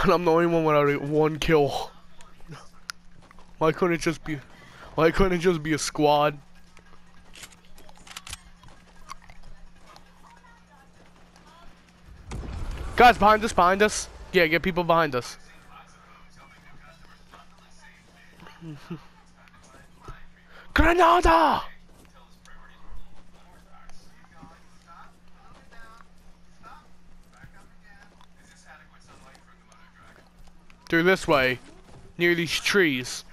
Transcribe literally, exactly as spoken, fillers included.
And I'm the only one without a one kill. Why couldn't it just be? Why couldn't it just be a squad? Guys, behind us, behind us. Yeah, get people behind us. Granada! Through this way, near these trees.